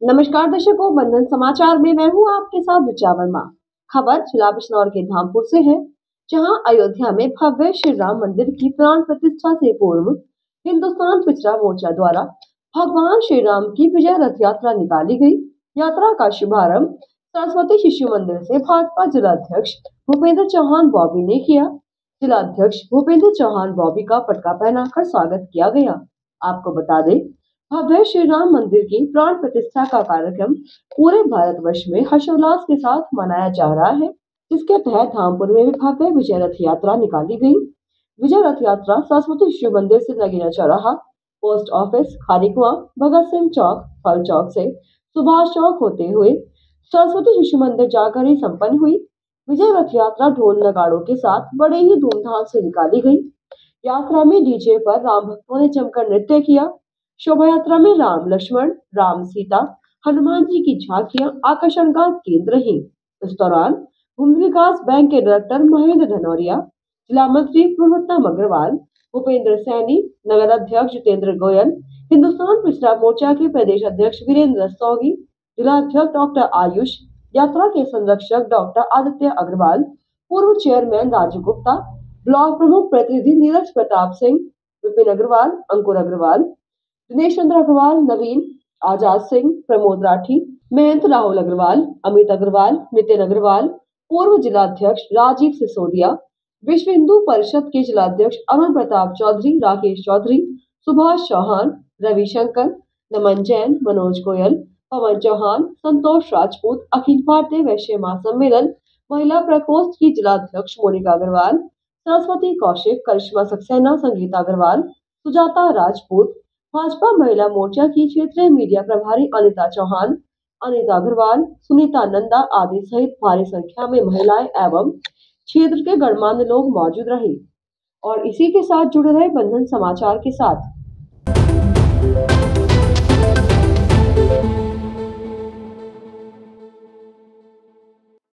नमस्कार दर्शकों, बंधन समाचार में मैं हूं आपके साथ ऋचा वर्मा। खबर जिला बिजनौर के धामपुर से है, जहां अयोध्या में भव्य श्री राम मंदिर की प्राण प्रतिष्ठा से पूर्व हिंदुस्तान पिछड़ा मोर्चा द्वारा भगवान श्री राम की विजय रथ यात्रा निकाली गई। यात्रा का शुभारंभ सरस्वती शिशु मंदिर से भाजपा जिलाध्यक्ष भूपेंद्र चौहान बॉबी ने किया। जिलाध्यक्ष भूपेंद्र चौहान बॉबी का पटका पहनाकर स्वागत किया गया। आपको बता दें, भव्य श्री राम मंदिर की प्राण प्रतिष्ठा का कार्यक्रम पूरे भारतवर्ष में हर्षोल्लास के साथ मनाया जा रहा है, जिसके तहत धामपुर में भी भव्य विजय रथ यात्रा निकाली गई। विजय रथ यात्रा सरस्वती शिशु मंदिर से नगीना चौराहा, पोस्ट ऑफिस, खारी कुआं, भगत सिंह चौक, फल चौक से सुभाष चौक होते हुए सरस्वती शिशु मंदिर जाकर ही संपन्न हुई। विजय रथ यात्रा ढोल नगाड़ों के साथ बड़े ही धूमधाम से निकाली गई। यात्रा में डीजे पर राम भक्तों ने जमकर नृत्य किया। शोभा यात्रा में राम लक्ष्मण, राम सीता, हनुमान जी की झांकियां आकर्षण का केंद्र रही। इस दौरान भूमि विकास बैंक के डायरेक्टर महेंद्र धनौरिया, जिला मंत्री पुरुषोत्तम अग्रवाल, भूपेंद्र सैनी, नगर अध्यक्ष जितेंद्र गोयल, हिंदुस्तान पिछड़ा मोर्चा के प्रदेश अध्यक्ष वीरेंद्र सोगी, जिला अध्यक्ष डॉक्टर आयुष, यात्रा के संरक्षक डॉक्टर आदित्य अग्रवाल, पूर्व चेयरमैन राजू गुप्ता, ब्लॉक प्रमुख प्रतिनिधि नीरज प्रताप सिंह, विपिन अग्रवाल, अंकुर अग्रवाल, दिनेश चंद्र अग्रवाल, नवीन, आजाद सिंह, प्रमोद राठी, मयंक राहुल अग्रवाल, अमित अग्रवाल, नितिन अग्रवाल, पूर्व जिलाध्यक्ष राजीव सिसोदिया, विश्व हिंदू परिषद के जिलाध्यक्ष अरुण प्रताप चौधरी, राकेश चौधरी, सुभाष चौहान, रविशंकर, नमन जैन, मनोज गोयल, पवन चौहान, संतोष राजपूत, अखिल भारतीय वैश्य महासम्मेलन महिला प्रकोष्ठ की जिलाध्यक्ष मोनिका अग्रवाल, सरस्वती कौशिक, करिश्मा सक्सेना, संगीता अग्रवाल, सुजाता राजपूत, भाजपा महिला मोर्चा की क्षेत्रीय मीडिया प्रभारी अनिता चौहान, अनिता अग्रवाल, सुनीता नंदा आदि सहित भारी संख्या में महिलाएं एवं क्षेत्र के गणमान्य लोग मौजूद रहे। और इसी के साथ जुड़े रहे बंधन समाचार के साथ।